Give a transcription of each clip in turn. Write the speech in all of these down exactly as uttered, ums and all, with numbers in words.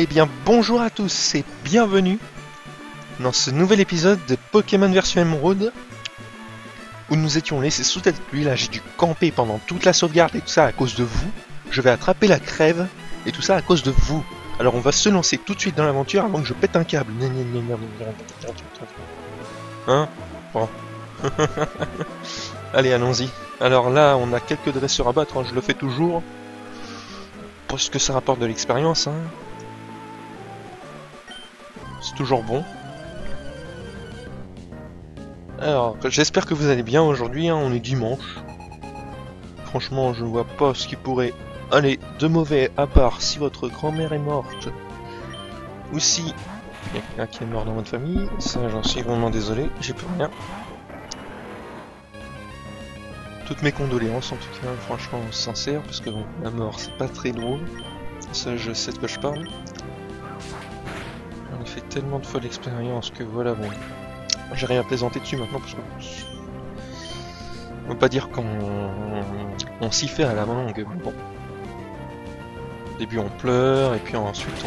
bien bonjour à tous et bienvenue dans ce nouvel épisode de Pokémon version Emerald où nous étions laissés sous tête pluie. Là j'ai dû camper pendant toute la sauvegarde et tout ça à cause de vous. Je vais attraper la crève et tout ça à cause de vous. Alors on va se lancer tout de suite dans l'aventure avant que je pète un câble. Hein? Bon. Allez, allons-y. Alors là, on a quelques dresseurs à battre, hein, je le fais toujours. Parce que ça rapporte de l'expérience, hein. C'est toujours bon. Alors, j'espère que vous allez bien aujourd'hui, hein, on est dimanche. Franchement, je ne vois pas ce qui pourrait aller de mauvais, à part si votre grand-mère est morte. Ou si il y a quelqu'un qui est mort dans votre famille. Ça, j'en suis vraiment désolé, j'ai plus rien. Toutes mes condoléances en tout cas, franchement sincère, parce que bon, la mort c'est pas très drôle. Ça, je sais de quoi je parle. J'en ai fait tellement de fois l'expérience que voilà, bon. J'ai rien à plaisanter dessus maintenant parce que. On peut pas dire qu'on on s'y fait à la longue, mais bon. Au début on pleure et puis ensuite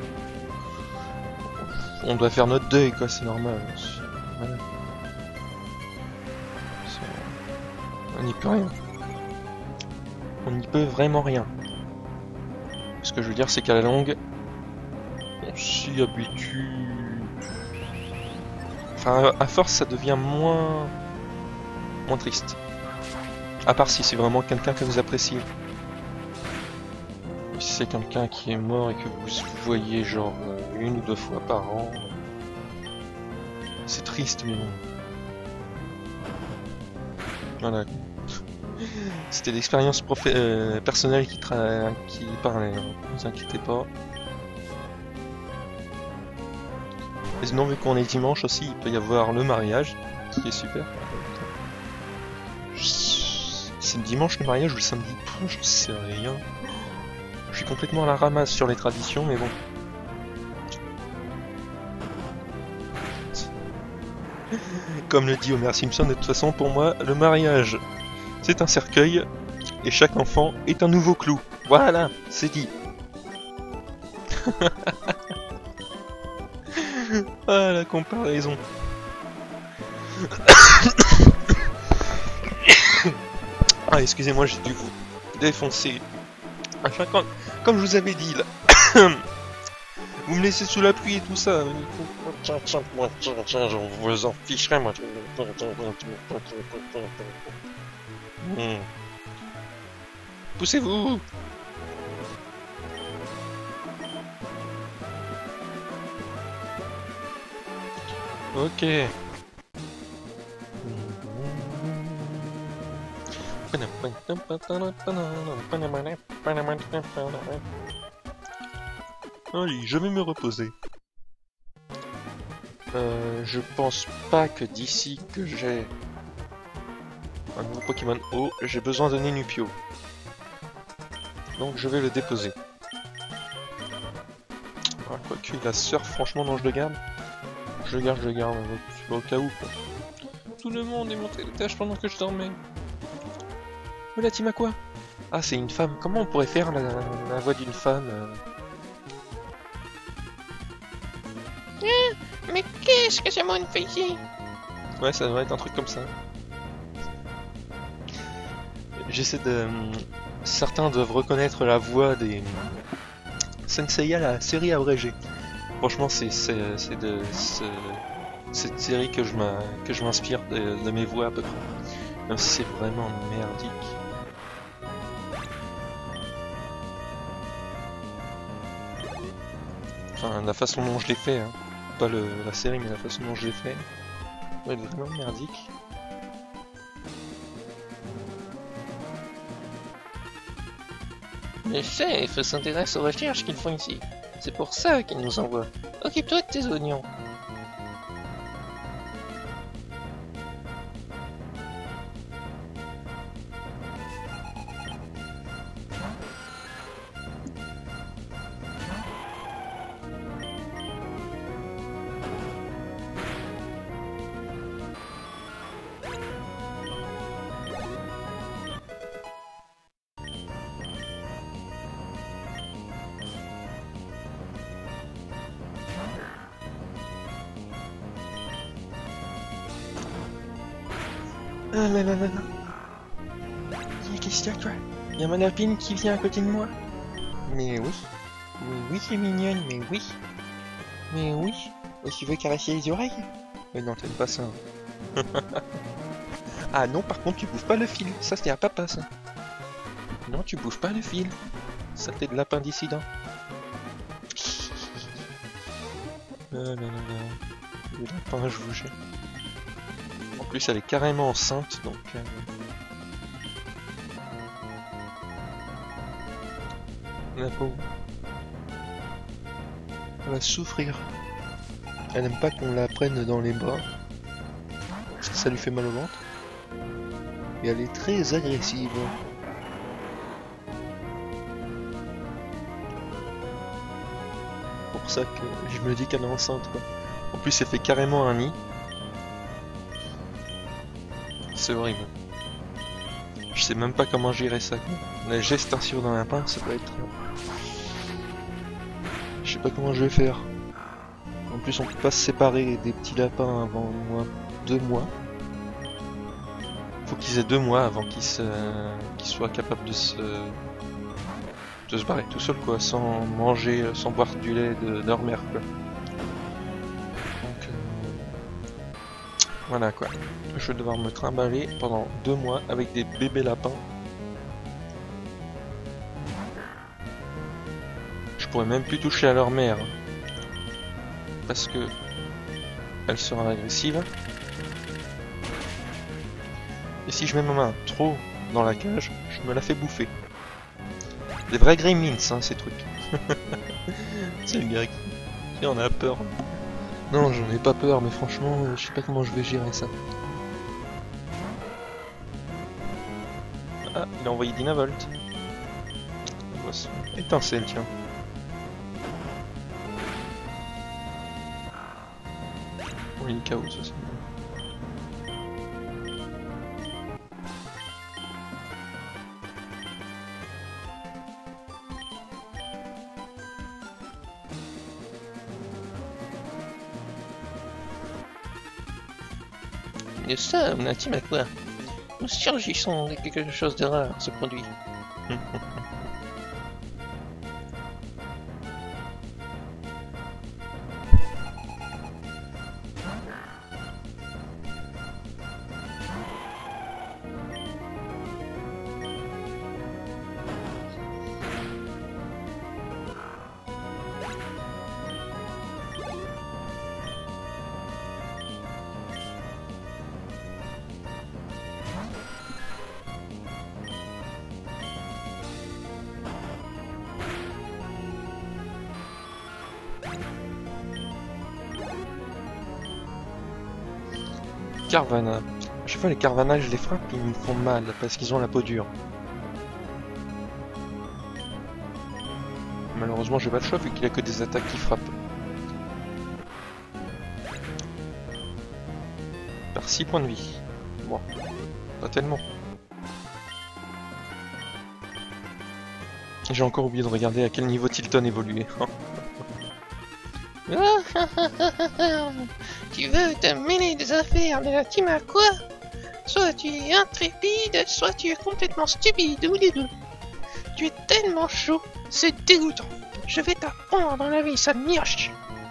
on. On doit faire notre deuil quoi, c'est normal. Voilà. On n'y peut rien. On n'y peut vraiment rien. Ce que je veux dire, c'est qu'à la longue, on s'y habitue. Enfin, à force, ça devient moins... moins triste. À part si c'est vraiment quelqu'un que vous appréciez. Et si c'est quelqu'un qui est mort et que vous voyez genre une ou deux fois par an, c'est triste, mais bon. Voilà. C'était l'expérience euh, personnelle qui, qui parlait, ne vous inquiétez pas. Et sinon, vu qu'on est dimanche aussi, il peut y avoir le mariage, qui est super. C'est dimanche le mariage ou le samedi? Je sais rien. Je suis complètement à la ramasse sur les traditions, mais bon. Comme le dit Homer Simpson, de toute façon, pour moi, le mariage, c'est un cercueil, et chaque enfant est un nouveau clou. Voilà, c'est dit. Ah, la comparaison. Ah, excusez-moi, j'ai dû vous défoncer. À chaque fois, comme je vous avais dit, là. Vous me laissez sous la pluie et tout ça. Je vous en ficherai, moi. Hmm. Poussez-vous. Ok. Allez, je vais me reposer. Euh, je pense pas que d'ici que j'ai un nouveau Pokémon haut, j'ai besoin de Nenupio. Donc je vais le déposer. Ah, quoique la surf, franchement, non, je le garde. Je le garde, je le garde, au cas où, quoi. Tout le monde est monté l'étage pendant que je dormais. Oh, la team à quoi? Ah, c'est une femme. Comment on pourrait faire la, la voix d'une femme euh... Ah, mais qu'est-ce que ce monde fait ici? Ouais, ça devrait être un truc comme ça. J'essaie de... Certains doivent reconnaître la voix des... Senseiya, la série abrégée. Franchement, c'est c'est de cette série que je m'inspire de, de mes voix à peu près. Même si c'est vraiment merdique. Enfin, la façon dont je l'ai fait, hein. Pas le, la série, mais la façon dont je l'ai fait. Ouais, vraiment merdique. Le chef s'intéresse aux recherches qu'ils font ici. C'est pour ça qu'il nous envoie. Occupe-toi de tes oignons. Ah là là là là. Qu'est-ce qu'il y a toi? Il y a ma lapine qui vient à côté de moi. Mais oui. Mais oui, c'est mignonne, mais oui. Mais oui. Et tu veux caresser les oreilles? Mais non, t'aimes pas ça. Ah non, par contre, tu bouges pas le fil. Ça, c'était à papa, ça. Non, tu bouges pas le fil. Ça, t'es de lapin dissident. Ah là là là. Le lapin, je vous jette. En plus, elle est carrément enceinte, donc... Euh... La pauvre. Elle va souffrir. Elle aime pas qu'on la prenne dans les bras. Parce que ça lui fait mal au ventre. Et elle est très agressive. Pour ça que je me dis qu'elle est enceinte, quoi. En plus, elle fait carrément un nid. C'est horrible. Je sais même pas comment gérer ça, quoi. La gestation d'un lapin, ça doit être... Je sais pas comment je vais faire. En plus, on peut pas se séparer des petits lapins avant moins deux mois. Faut qu'ils aient deux mois avant qu'ils se... qu'ils soient capables de se... de se barrer tout seul, quoi, sans manger, sans boire du lait de, de leur mère, quoi. Donc, euh... voilà, quoi. Je vais devoir me trimballer pendant deux mois avec des bébés lapins. Je pourrais même plus toucher à leur mère. Parce que elle sera agressive. Et si je mets ma main trop dans la cage, je me la fais bouffer. Des vrais gremlins, hein, ces trucs. C'est le gars qui en a peur. Non, j'en ai pas peur, mais franchement, je sais pas comment je vais gérer ça. Ah, il a envoyé Dynavolt. Étincelle, tiens. Oui, le chaos, ça c'est bien. Et ça, on intime à quoi? Nous surgissons de quelque chose de rare, ce produit. Carvana. À chaque fois les Carvana je les frappe ils me font mal parce qu'ils ont la peau dure. Malheureusement j'ai pas le choix vu qu'il a que des attaques qui frappent. Par six points de vie. Bon, pas tellement. J'ai encore oublié de regarder à quel niveau Tilton évoluait. Tu veux te mêler des affaires de la team à quoi? Soit tu es intrépide, soit tu es complètement stupide, ou les deux. Tu es tellement chaud, c'est dégoûtant. Je vais t'apprendre dans la vie, ça mioche.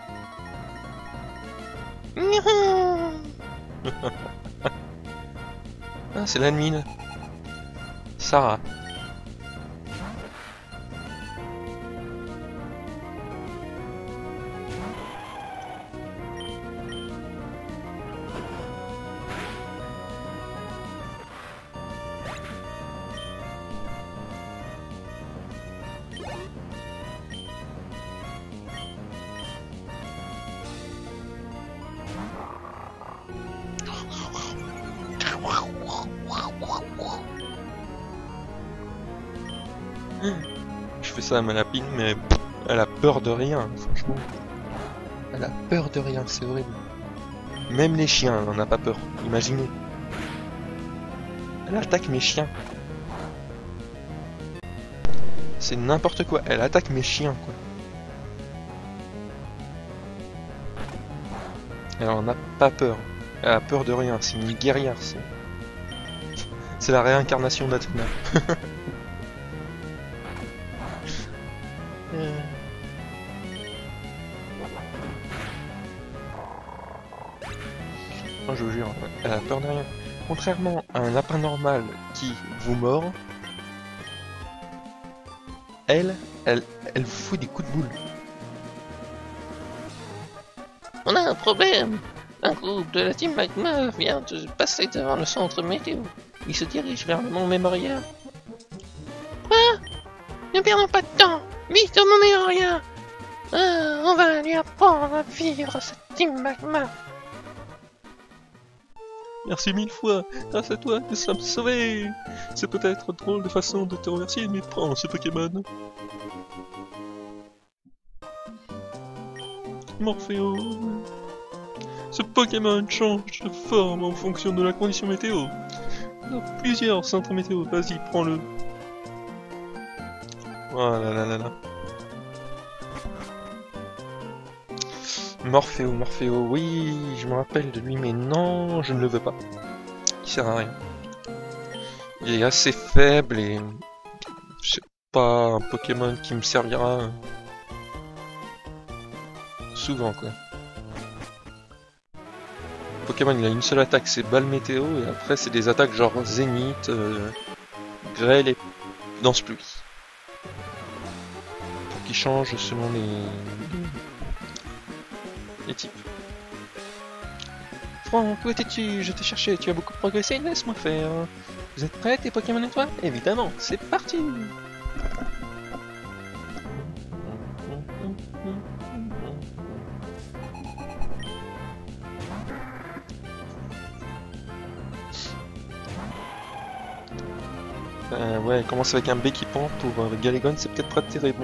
Ah, c'est l'admin. Sarah. Je fais ça à ma lapine, mais pff, elle a peur de rien, franchement. Elle a peur de rien, c'est horrible. Même les chiens, elle en a pas peur, imaginez. Elle attaque mes chiens. C'est n'importe quoi, elle attaque mes chiens, quoi. Elle en a pas peur. Elle a peur de rien, c'est une guerrière, c'est... C'est la réincarnation d'Athéna. euh... oh, je vous jure, elle a peur de rien. Contrairement à un lapin normal qui vous mord, elle, elle, elle vous fout des coups de boule. On a un problème. Un groupe de la team Magma vient de passer devant le centre météo. Il se dirige vers le mont Mémorial. Quoi? Ne perdons pas de temps. Vite au mont Mémorial. Ah, on va lui apprendre à vivre cette team Magma. Merci mille fois. Grâce à toi, nous sommes sauvés. C'est peut-être drôle de façon de te remercier, mais prends ce Pokémon. Morpheo. Ce Pokémon change de forme en fonction de la condition météo. Il y a plusieurs centres météo, vas-y, prends-le. Oh là là là là. Morpheo, Morpheo, oui, je me rappelle de lui, mais non, je ne le veux pas. Il sert à rien. Il est assez faible et c'est pas un Pokémon qui me servira souvent, quoi. Pokémon, il a une seule attaque, c'est balle météo, et après c'est des attaques genre Zénith, euh, grêle et danse pluie. Pour qu'il change selon les... les types. Franck, où étais-tu? Je t'ai cherché, tu as beaucoup progressé, laisse-moi faire. Vous êtes prêts, tes Pokémon étoiles? Évidemment, c'est parti! Euh, ouais, commence avec un B-équipant pour euh, Galagon, c'est peut-être pas terrible.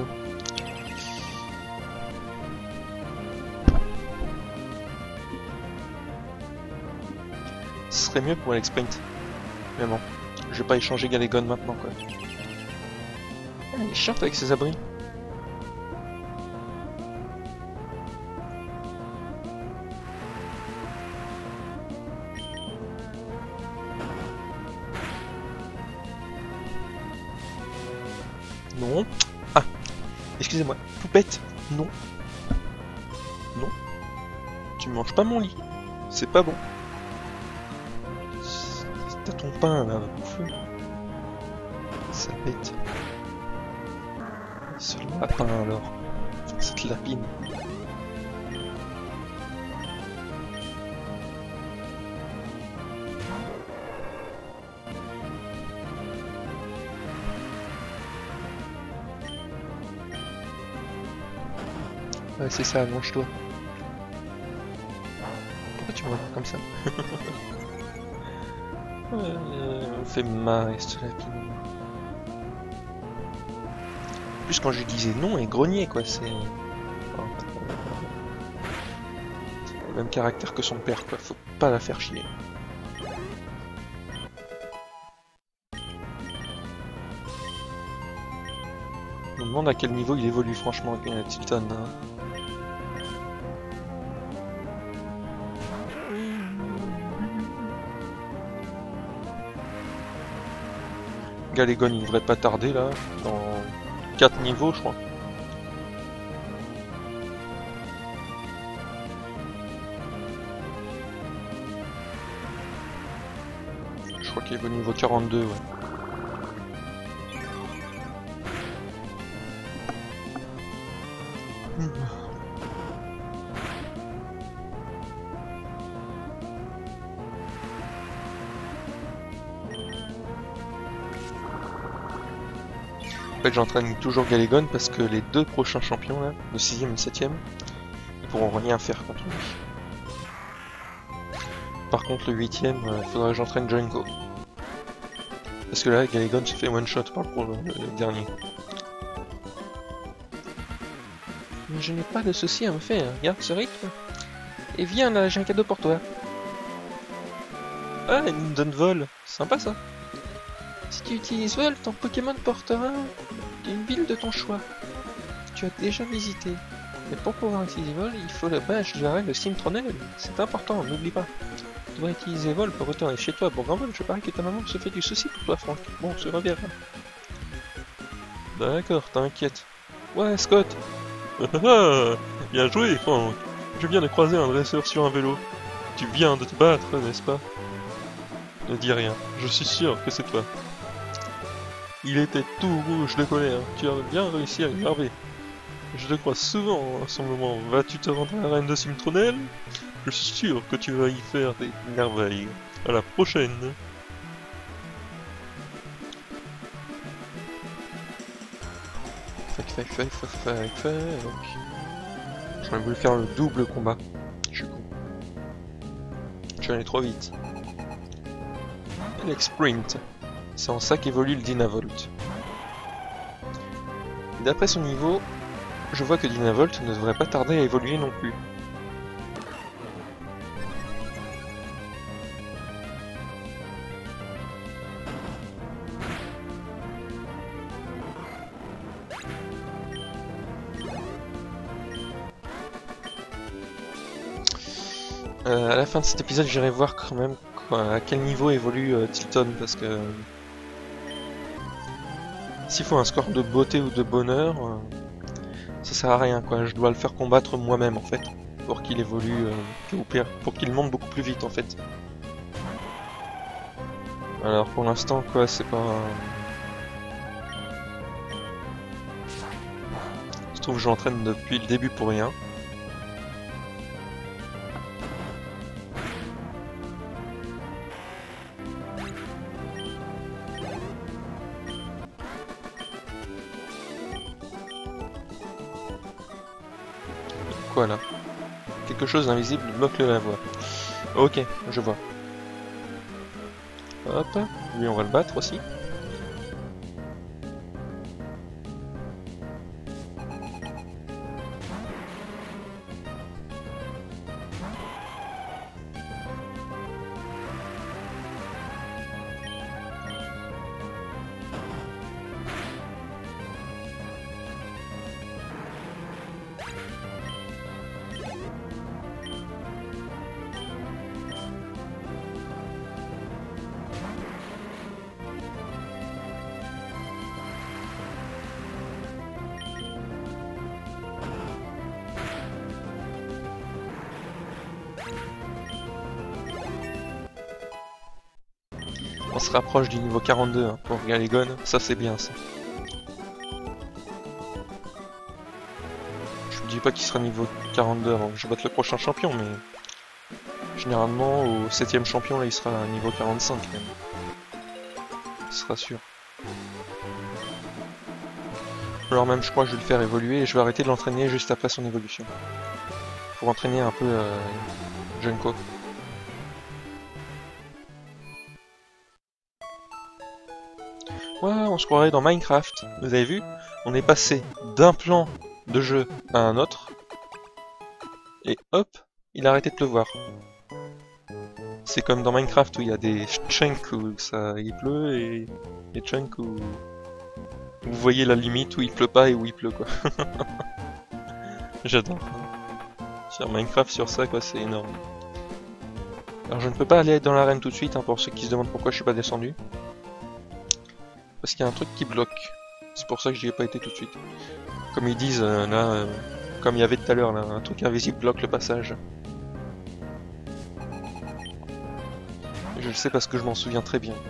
Ce serait mieux pour Alex Sprint. Mais bon, je vais pas échanger Galagon maintenant, quoi. Ah, il est chiant avec ses abris. Non. Ah, excusez-moi. Poupette, non. Non. Tu manges pas mon lit. C'est pas bon. T'as ton pain là, bouffe. Ça bête. Ce lapin alors. Cette lapine. Ouais, c'est ça, allonge-toi. Pourquoi tu me regardes comme ça? euh, On fait marrer cette lapine. En plus, quand je disais non, elle grognait quoi, c'est. Oh. C'est le même caractère que son père quoi, faut pas la faire chier. Je me demande à quel niveau il évolue franchement, euh, Tilton. Hein. Galagon il devrait pas tarder là, dans quatre niveaux je crois. Je crois qu'il est au niveau quarante-deux, ouais. En fait j'entraîne toujours Galagon parce que les deux prochains champions là, le sixième et le septième, ils pourront rien faire contre lui. Par contre le huitième, il euh, faudrait que j'entraîne Django. Parce que là Galagon se fait one shot par le, pro, le, le dernier. Mais je n'ai pas de soucis à me faire, regarde ce rythme. Et viens là, j'ai un cadeau pour toi. Ah, il me donne vol, sympa ça. Si tu utilises vol, ton Pokémon portera une ville de ton choix. Tu as déjà visité. Mais pour pouvoir utiliser vol, il faut le badge de la reine de Simtronel. C'est important, n'oublie pas. Tu devrais utiliser vol pour retourner chez toi pour grand vol. Je parie que ta maman se fait du souci pour toi, Franck. Bon, on se reverra. D'accord, t'inquiète. Ouais, Scott. Bien joué, Franck. Je viens de croiser un dresseur sur un vélo. Tu viens de te battre, n'est-ce pas? Ne dis rien. Je suis sûr que c'est toi. Il était tout rouge de colère. Tu as bien réussi à l'énerver. Je te crois souvent à ce moment. Vas-tu te rendre à la reine de Simtronel? Je suis sûr que tu vas y faire des merveilles. À la prochaine. Fac, fac, fac, fac, fac, fac. J'aurais voulu faire le double combat. Je suis con. Je suis allé trop vite. Alex Sprint. C'est en ça qu'évolue le Dynavolt. D'après son niveau, je vois que Dynavolt ne devrait pas tarder à évoluer non plus. Euh, à la fin de cet épisode, j'irai voir quand même quoi, à quel niveau évolue euh, Tilton, parce que s'il faut un score de beauté ou de bonheur, euh, ça sert à rien quoi. Je dois le faire combattre moi-même en fait, pour qu'il évolue, euh, ou pire, pour qu'il monte beaucoup plus vite en fait. Alors pour l'instant quoi, c'est pas. Je trouve que je l'entraîne depuis le début pour rien. Quoi là? Quelque chose d'invisible bloque la voie. Ok, je vois. Hop, lui on va le battre aussi. On se rapproche du niveau quarante-deux hein, pour Galagon, ça c'est bien ça. Je ne dis pas qu'il sera niveau quarante-deux avant que je batte le prochain champion, mais généralement au septième champion là il sera à niveau quarante-cinq même. Ce sera sûr. Alors même je crois que je vais le faire évoluer et je vais arrêter de l'entraîner juste après son évolution. Pour entraîner un peu euh, Junko. Ouais, on se croirait dans Minecraft. Vous avez vu? On est passé d'un plan de jeu à un autre. Et hop, il a arrêté de pleuvoir. C'est comme dans Minecraft où il y a des chunks où ça il pleut et des chunks où vous voyez la limite où il pleut pas et où il pleut quoi. J'adore. Sur Minecraft sur ça quoi, c'est énorme. Alors je ne peux pas aller dans l'arène tout de suite hein, pour ceux qui se demandent pourquoi je suis pas descendu. Parce qu'il y a un truc qui bloque. C'est pour ça que j'y ai pas été tout de suite. Comme ils disent euh, là, euh, comme il y avait tout à l'heure là, un truc invisible bloque le passage. Je le sais parce que je m'en souviens très bien.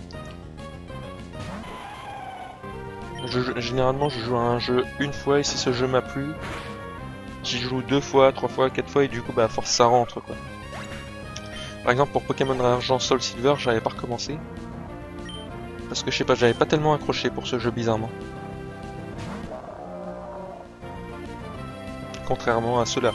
Je, je, généralement je joue à un jeu une fois et si ce jeu m'a plu, j'y joue deux fois, trois fois, quatre fois et du coup bah à force ça rentre quoi. Par exemple pour Pokémon Argent Soul Silver j'avais pas recommencé. Parce que je sais pas, j'avais pas tellement accroché pour ce jeu bizarrement. Contrairement à ceux-là.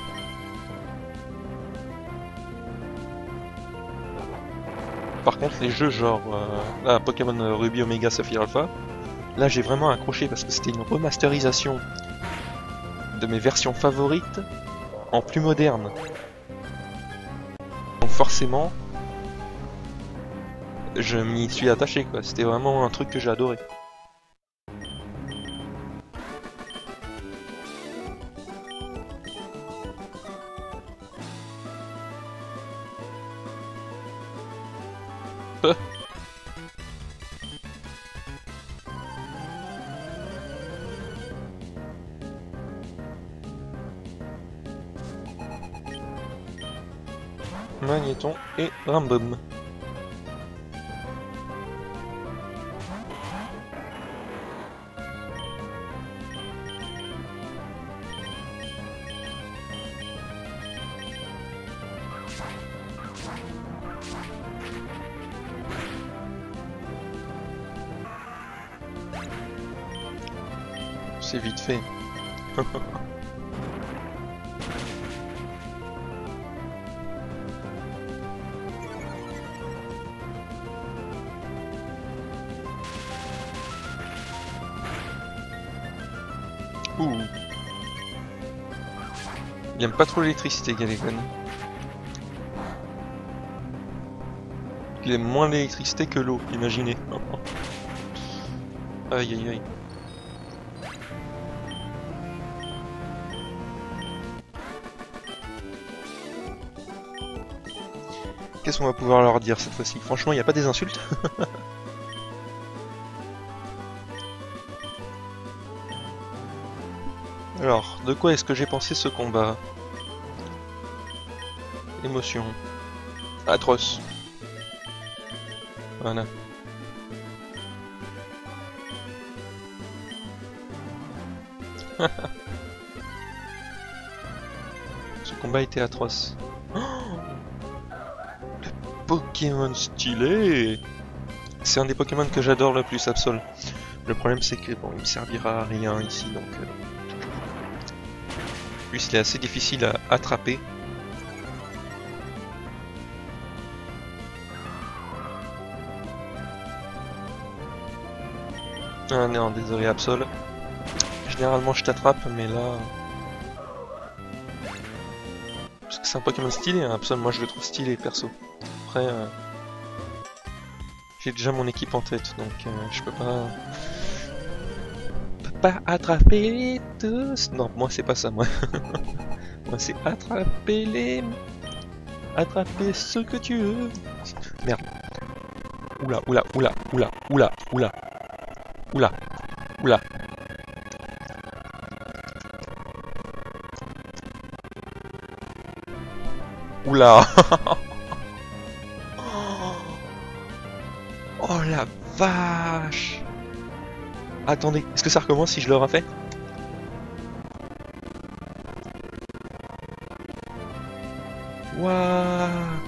Par contre les jeux genre euh, là, Pokémon Ruby Omega Sapphire Alpha, là j'ai vraiment accroché parce que c'était une remasterisation de mes versions favorites en plus moderne. Donc forcément, je m'y suis attaché quoi, c'était vraiment un truc que j'ai adoré. Magnéton et Rambum. C'est vite fait. Ouh. Il aime pas trop l'électricité, Galégon. Il aime moins l'électricité que l'eau, imaginez. Aïe aïe aïe. Qu'est-ce qu'on va pouvoir leur dire cette fois-ci? Franchement, il n'y a pas des insultes. Alors, de quoi est-ce que j'ai pensé ce combat? Émotion. Atroce. Voilà. Ce combat était atroce. Oh, le Pokémon stylé! C'est un des Pokémon que j'adore le plus, Absol. Le problème c'est que bon, il me servira à rien ici, donc... Euh... Lui, il est assez difficile à attraper. Ah non, désolé Absol. Généralement je t'attrape, mais là... Parce que c'est un Pokémon stylé, hein, Absol, moi je le trouve stylé, perso. Après... Euh... J'ai déjà mon équipe en tête, donc euh, je peux pas... Je peux pas attraper tous... Non, moi c'est pas ça, moi. Moi c'est attraper les... Attraper ce que tu veux. Merde. Oula, oula, oula, oula, oula, oula. Oula, oula. Oula. Oh la vache. Attendez, est-ce que ça recommence si je le refais? Waouh.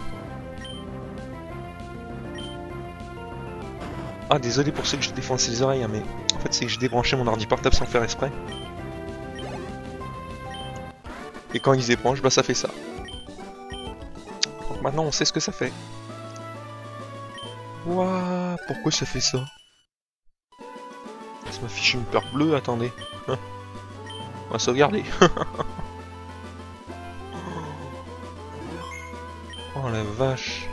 Ah désolé pour ceux que je défonce les oreilles, hein, mais en fait c'est que j'ai débranché mon ordi portable sans faire exprès. Et quand il se débranche, bah ça fait ça. Donc maintenant on sait ce que ça fait. Waouh, pourquoi ça fait ça? Ça m'affiche une peur bleue, attendez. On va sauvegarder. Oh la vache.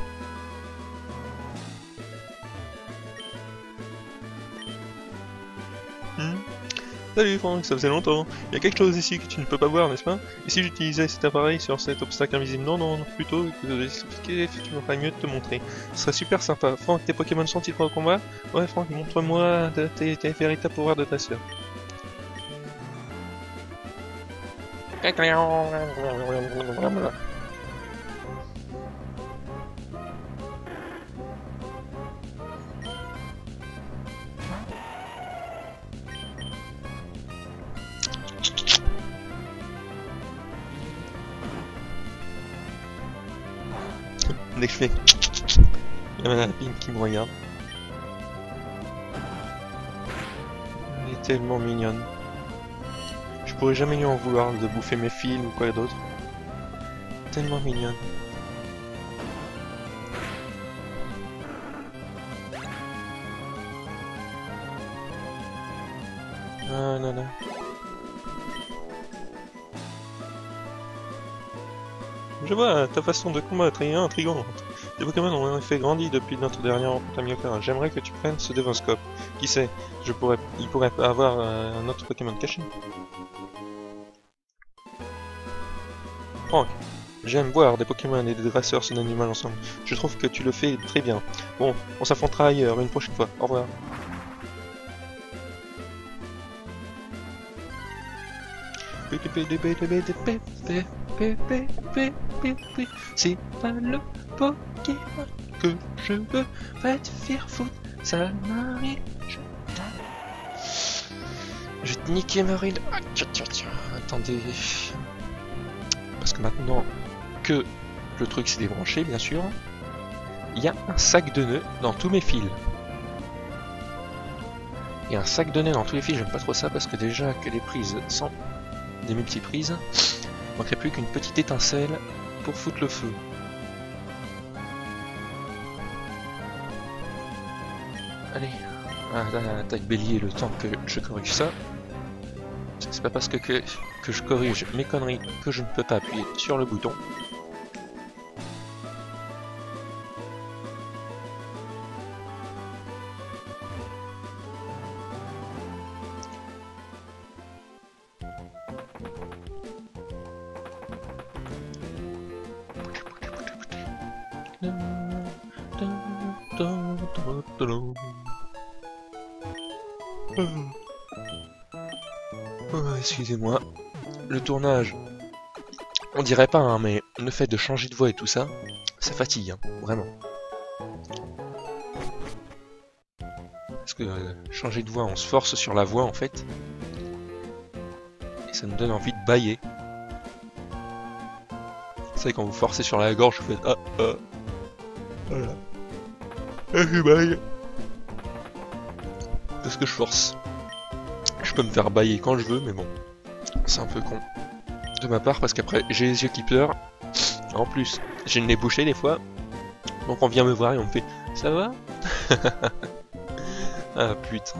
Hmm. Salut Franck, ça faisait longtemps. Il y a quelque chose ici que tu ne peux pas voir, n'est-ce pas? Et si j'utilisais cet appareil sur cet obstacle invisible? Non, non, non, plutôt que de l'expliquer, tu me ferais mieux de te montrer. Ce serait super sympa. Franck, tes Pokémon sont-ils prêts au combat? Ouais, Franck, montre-moi tes, tes véritables pouvoirs de ta sœur. Dès que je fais... Il y a ma lapine qui me regarde. Elle est tellement mignonne. Je pourrais jamais lui en vouloir de bouffer mes fils ou quoi d'autre. Tellement mignonne. Ah là là. Je vois, ta façon de combattre est intrigante. Les Pokémon ont en effet grandi depuis notre dernière rencontre à Myoka. J'aimerais que tu prennes ce Devonscope. Qui sait, je pourrais, il pourrait avoir euh, un autre Pokémon caché. Franck, J'aime voir des Pokémon et des dresseurs synonymes ensemble. Je trouve que tu le fais très bien. Bon, on s'affrontera ailleurs une prochaine fois. Au revoir. C'est pas le Pokémon que je veux. Va te faire foutre, ça m'arrive. Je vais te niquer ma ride. Ah, tiens, tiens, tiens. Attendez. Parce que maintenant que le truc s'est débranché, bien sûr, il y a un sac de nœuds dans tous mes fils. Et un sac de nœuds dans tous les fils, j'aime pas trop ça parce que déjà que les prises sont des multiprises, il manquerait plus qu'une petite étincelle pour foutre le feu. Allez, ah, attaque bélier le temps que je corrige ça. C'est pas parce que, que, que je corrige mes conneries que je ne peux pas appuyer sur le bouton. Oh, excusez-moi, le tournage, on dirait pas, hein, mais le fait de changer de voix et tout ça, ça fatigue, hein, vraiment. Parce que euh, changer de voix, on se force sur la voix en fait, et ça nous donne envie de bâiller. Vous savez, quand vous forcez sur la gorge, vous faites ah ah, voilà, et je baille. Parce que je force. Je peux me faire bailler quand je veux, mais bon, c'est un peu con de ma part parce qu'après j'ai les yeux qui pleurent. En plus, j'ai le nez bouché des fois, donc on vient me voir et on me fait ça va. Ah putain.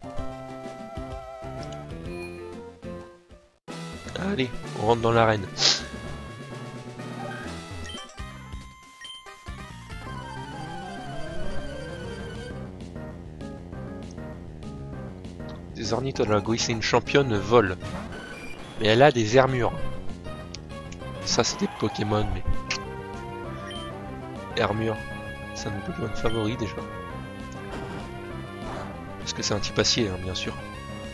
Allez, on rentre dans l'arène. Des ornithologues, oui, c'est une championne vol. Mais elle a des armures. Ça, c'est des Pokémon, mais... Armure, c'est un de mes Pokémon favoris, déjà. Parce que c'est un type acier, hein, bien sûr.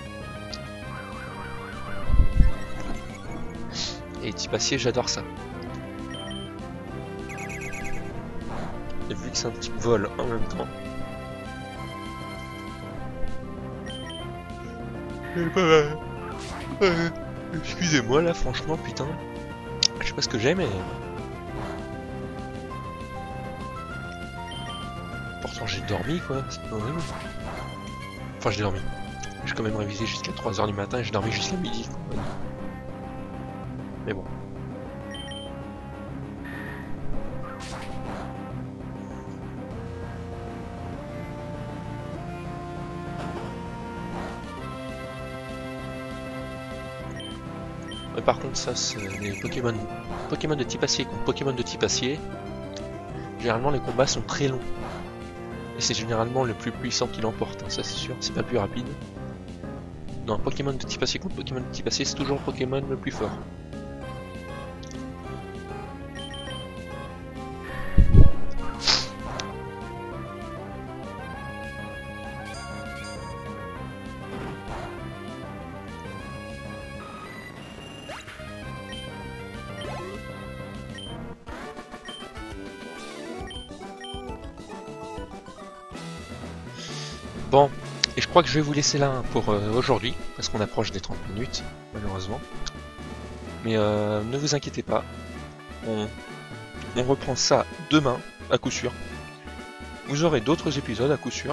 Et type acier, j'adore ça. Et vu que c'est un type vol en même temps... Euh, euh, Excusez-moi là, franchement, putain. Je sais pas ce que j'ai, mais... Pourtant j'ai dormi quoi, c'est pas horrible. Enfin j'ai dormi. J'ai quand même révisé jusqu'à trois heures du matin et j'ai dormi jusqu'à midi quoi. Mais bon. Mais par contre ça c'est les Pokémon Pokémon de type acier contre Pokémon de type acier. Généralement les combats sont très longs. Et c'est généralement le plus puissant qui l'emporte, hein, ça c'est sûr, c'est pas plus rapide. Non, Pokémon de type acier contre Pokémon de type acier, c'est toujours le Pokémon le plus fort. Bon, et je crois que je vais vous laisser là pour euh, aujourd'hui, parce qu'on approche des trente minutes, malheureusement. Mais euh, ne vous inquiétez pas, on, on reprend ça demain, à coup sûr. Vous aurez d'autres épisodes, à coup sûr.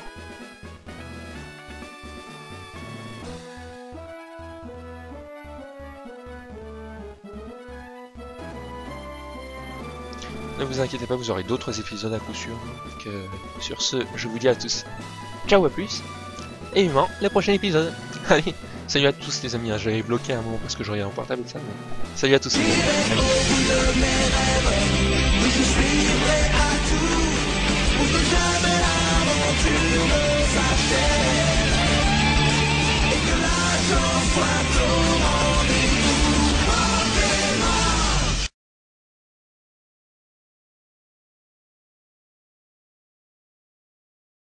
Ne vous inquiétez pas, vous aurez d'autres épisodes à coup sûr. Donc, euh, sur ce, je vous dis à tous. Ciao, à plus, et vivement le prochain épisode. Allez, salut à tous les amis, hein. J'avais bloqué un moment parce que je regardais en portable et ça, mais salut à tous.